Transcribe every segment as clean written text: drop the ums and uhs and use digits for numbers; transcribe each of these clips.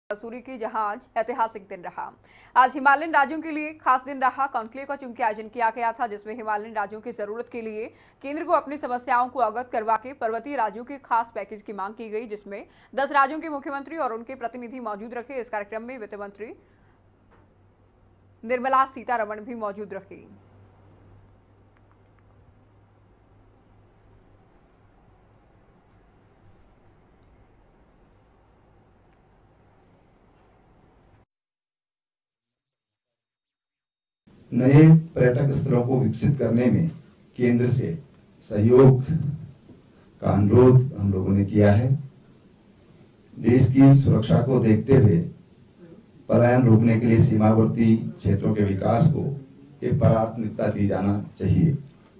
मसूरी की जहाज ऐतिहासिक दिन रहा। आज हिमालयन राज्यों के लिए खास दिन रहा। कॉन्क्लेव का चूंकि आयोजन किया गया था, जिसमें हिमालयन राज्यों की जरूरत के लिए केंद्र को अपनी समस्याओं को अवगत करवा के पर्वतीय राज्यों के खास पैकेज की मांग की गई, जिसमें 10 राज्यों के मुख्यमंत्री और उनके प्रतिनिधि मौजूद रखे। इस कार्यक्रम में वित्त मंत्री निर्मला सीतारमण भी मौजूद रही। नए पर्यटक स्थलों को विकसित करने में केंद्र से सहयोग का अनुरोध हम लोगों ने किया है। देश की सुरक्षा को देखते हुए पलायन रोकने के लिए सीमावर्ती क्षेत्रों के विकास को एक प्राथमिकता दी जाना चाहिए।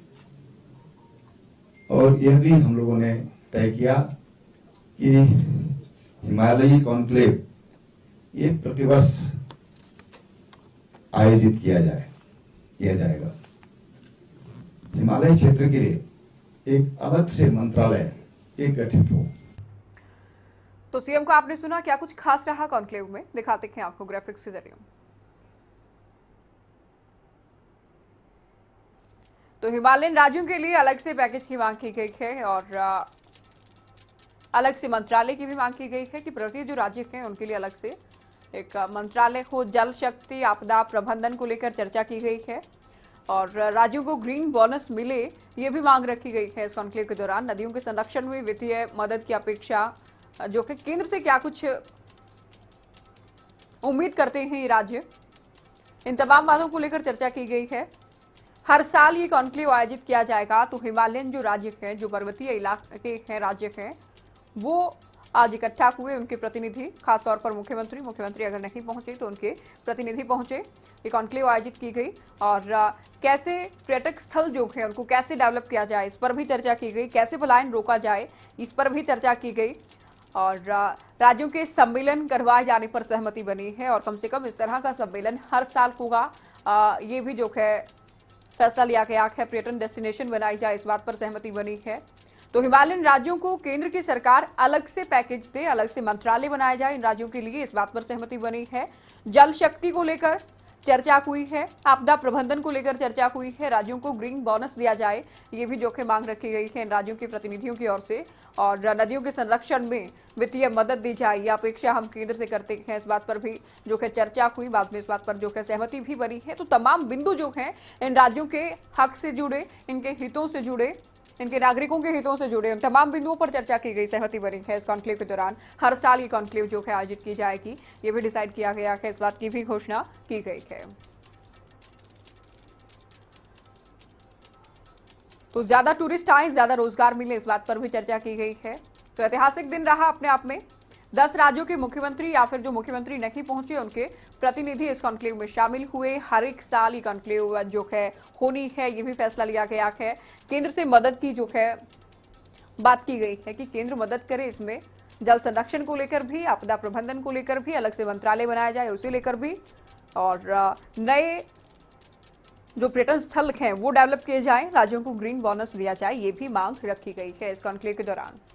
और यह भी हम लोगों ने तय किया कि हिमालयी कॉन्क्लेव ये प्रतिवर्ष आयोजित किया जाएगा। हिमालय क्षेत्र के लिए एक अलग से मंत्रालय एक गठित हो। तो सीएम को आपने सुना, क्या कुछ खास रहा कॉन्क्लेव में, दिखाते हैं आपको ग्राफिक्स के जरिए। तो हिमालयन राज्यों के लिए अलग से पैकेज की मांग की गई है और अलग से मंत्रालय की भी मांग की गई है कि प्रति जो राज्य हैं उनके लिए अलग से एक मंत्रालय हो। जल शक्ति आपदा प्रबंधन को लेकर चर्चा की गई है और राज्यों को ग्रीन बोनस मिले, ये भी मांग रखी गई है। इस कॉन्क्लेव के दौरान नदियों के संरक्षण में वित्तीय मदद की अपेक्षा, जो कि केंद्र से क्या कुछ उम्मीद करते हैं ये राज्य, इन तमाम बातों को लेकर चर्चा की गई है। हर साल ये कॉन्क्लेव आयोजित किया जाएगा। तो हिमालयन जो राज्य हैं, जो पर्वतीय इलाके हैं, राज्य हैं, वो आज इकट्ठा हुए। उनके प्रतिनिधि, खासतौर पर मुख्यमंत्री अगर नहीं पहुंचे तो उनके प्रतिनिधि पहुंचे। ये कॉन्क्लेव आयोजित की गई और कैसे पर्यटक स्थल जो है उनको कैसे डेवलप किया जाए, इस पर भी चर्चा की गई। कैसे पलायन रोका जाए, इस पर भी चर्चा की गई और राज्यों के सम्मेलन करवाए जाने पर सहमति बनी है और कम से कम इस तरह का सम्मेलन हर साल होगा, ये भी जो है फैसला लिया गया है। पर्यटन डेस्टिनेशन बनाई जाए, इस बात पर सहमति बनी है। तो हिमालयन राज्यों को केंद्र की सरकार अलग से पैकेज दे, अलग से मंत्रालय बनाया जाए इन राज्यों के लिए, इस बात पर सहमति बनी है। जल शक्ति को लेकर चर्चा हुई है, आपदा प्रबंधन को लेकर चर्चा हुई है, राज्यों को ग्रीन बोनस दिया जाए, ये भी जो है मांग रखी गई है इन राज्यों के प्रतिनिधियों की ओर से। और नदियों के संरक्षण में वित्तीय मदद दी जाए, ये अपेक्षा हम केंद्र से करते हैं, इस बात पर भी जो है चर्चा हुई। बाद में इस बात पर जो है सहमति भी बनी है। तो तमाम बिंदु जो हैं इन राज्यों के हक से जुड़े, इनके हितों से जुड़े, इनके नागरिकों के हितों से जुड़े, उन तमाम बिंदुओं पर चर्चा की गई, सहमति बनी है। इस कॉन्क्लेव के दौरान हर साल ये कॉन्क्लेव जो है आयोजित की जाएगी, ये भी डिसाइड किया गया है, इस बात की भी घोषणा की गई है। तो ज्यादा टूरिस्ट आए, ज्यादा रोजगार मिले, इस बात पर भी चर्चा की गई है। तो ऐतिहासिक दिन रहा अपने आप में। 10 राज्यों के मुख्यमंत्री या फिर जो मुख्यमंत्री नहीं पहुंचे उनके प्रतिनिधि इस कॉन्क्लेव में शामिल हुए। हर एक साल ये कॉन्क्लेव जो है होनी है, ये भी फैसला लिया गया है। केंद्र से मदद की जो है बात की गई है कि केंद्र मदद करे इसमें। जल संरक्षण को लेकर भी, आपदा प्रबंधन को लेकर भी अलग से मंत्रालय बनाया जाए, उसे लेकर भी, और नए जो पर्यटन स्थल हैं वो डेवलप किए जाएं, राज्यों को ग्रीन बोनस दिया जाए, ये भी मांग रखी गई है इस कॉन्क्लेव के दौरान।